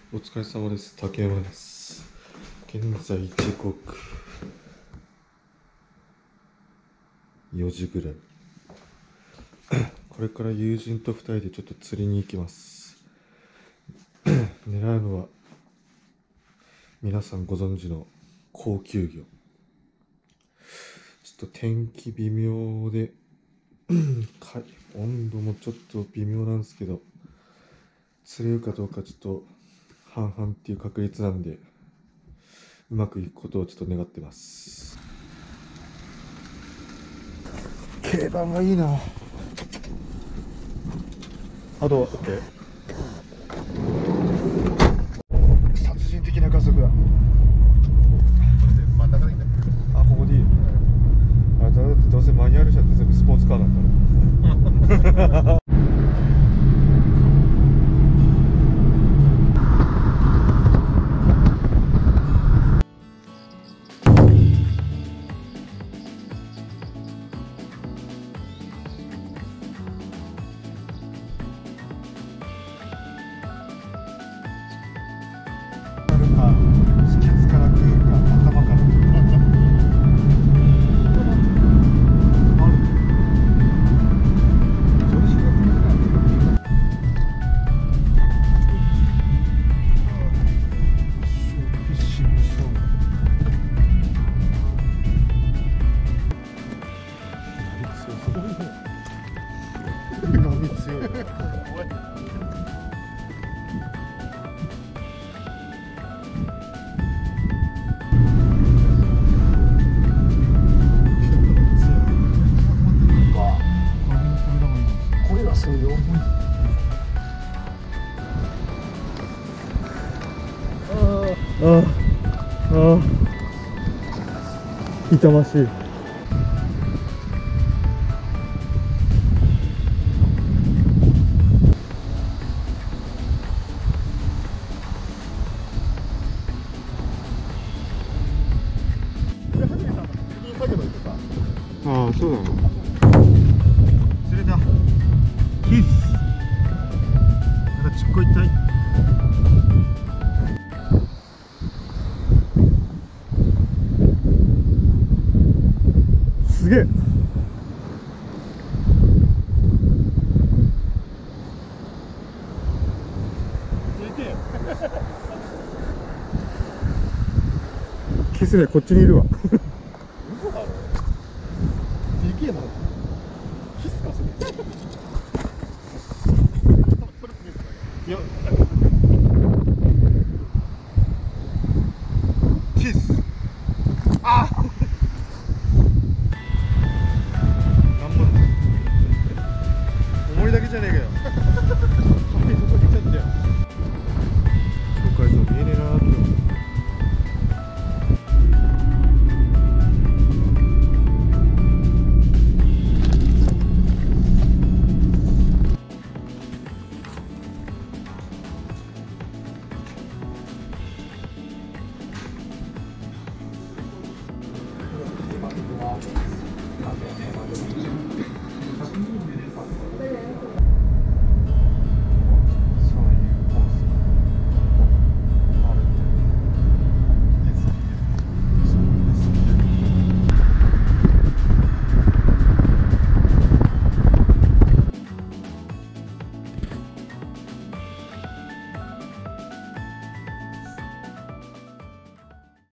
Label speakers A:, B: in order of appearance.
A: お疲れ様です。竹山です。現在時刻4時ぐらい。これから友人と2人でちょっと釣りに行きます。狙うのは皆さんご存知の高級魚。ちょっと天気微妙で温度もちょっと微妙なんですけど、釣れるかどうかちょっと半々っていう確率なんで、うまくいくことをちょっと願ってます。軽バンがいいな。あと OK。 殺人的な加速だ。
B: 真ん中でいいんだよ。
A: あ、ここでいい。あ、だってどうせマニュアル車って全部スポーツカーなんだろう。ケツから食うか頭から。波強い。これがそうよ。痛ましい。ああ、そうなの。釣れた。キス。まだちっこいたい。すげえ。キスね、こっちにいるわ。